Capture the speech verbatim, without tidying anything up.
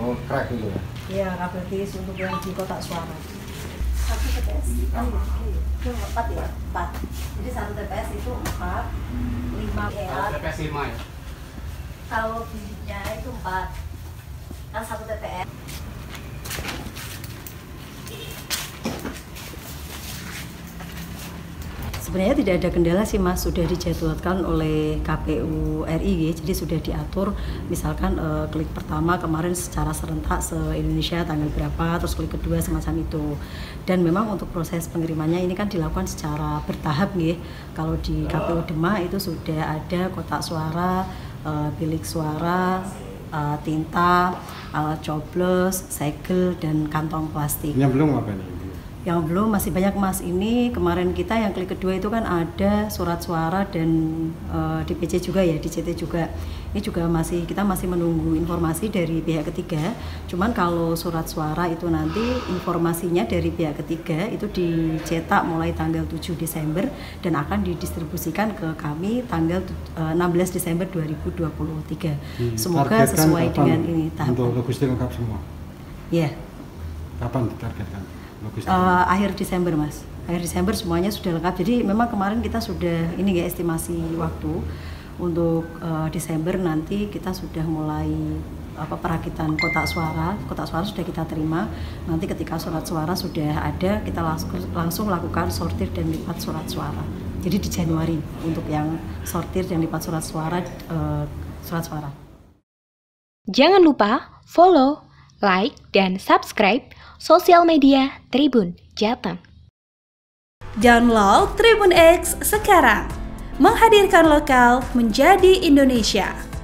Oh, crack itu ya? Iya, kabel kis untuk yang di kotak suara. Satu T P S, itu empat ya, empat. Jadi satu T P S itu empat, lima ya. T P S lima ya? Kalau bijinya itu empat, kan satu T P S. Sebenarnya tidak ada kendala sih Mas, sudah dijadwalkan oleh K P U R I, jadi sudah diatur. Misalkan eh, klik pertama kemarin secara serentak se-Indonesia tanggal berapa, terus klik kedua semacam itu. Dan memang untuk proses pengirimannya ini kan dilakukan secara bertahap nih. Kalau di K P U Demak itu sudah ada kotak suara, eh, bilik suara, eh, tinta, alat coblos, segel, dan kantong plastik. Yang belum apa nih? Yang belum masih banyak Mas. Ini kemarin kita yang klik kedua itu kan ada surat suara dan uh, D P C juga ya, D C T juga. Ini juga masih kita masih menunggu informasi dari pihak ketiga. Cuman kalau surat suara itu nanti informasinya dari pihak ketiga itu dicetak mulai tanggal tujuh Desember dan akan didistribusikan ke kami tanggal uh, enam belas Desember dua ribu dua puluh tiga. Hmm, Semoga sesuai dengan ini tahapan. Untuk logistik lengkap semua. Ya. Yeah. Kapan ditargetkan? Uh, akhir Desember Mas, akhir Desember semuanya sudah lengkap. Jadi memang kemarin kita sudah ini ya estimasi waktu untuk uh, Desember nanti kita sudah mulai apa perakitan kotak suara. Kotak suara sudah kita terima. Nanti ketika surat suara sudah ada, kita langsung langsung lakukan sortir dan lipat surat suara. Jadi di Januari untuk yang sortir dan lipat surat suara uh, surat suara. Jangan lupa follow, like, dan subscribe sosial media Tribun Jateng. Download Tribun X sekarang, menghadirkan lokal menjadi Indonesia.